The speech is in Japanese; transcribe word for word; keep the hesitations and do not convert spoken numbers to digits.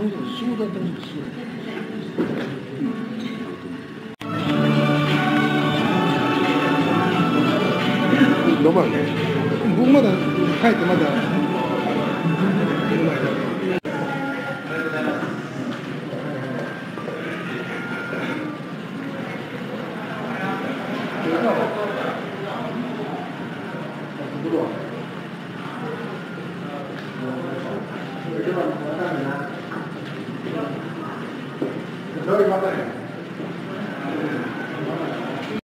の人の仕事だったらしいですよ。どこやね。僕まだ帰ってまだ出る前だ。どういうことや。